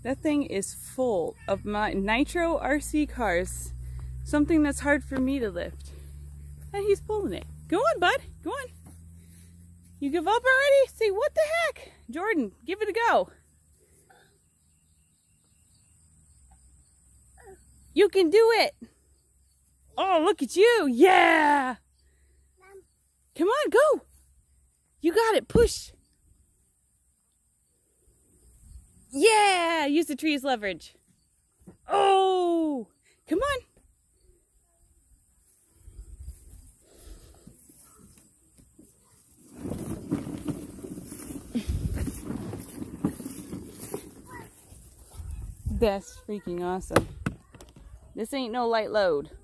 That thing is full of my nitro RC cars. Something that's hard for me to lift. And he's pulling it. Go on, bud. Go on. You give up already? Say, what the heck? Jordan, give it a go. You can do it. Oh, look at you. Yeah. Come on, go. You got it. Push. Yeah. Use the tree's leverage. Oh, come on. That's freaking awesome. This ain't no light load.